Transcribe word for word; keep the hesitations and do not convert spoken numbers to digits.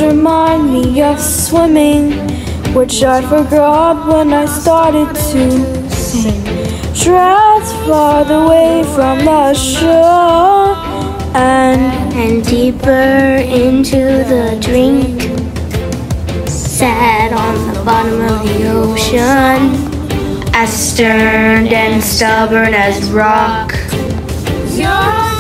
remind me of swimming, which I forgot when I started to sing. Drifts farther away from the shore and, and deeper into the drink. Sat on the bottom of the ocean, as stern and stubborn as rock. You're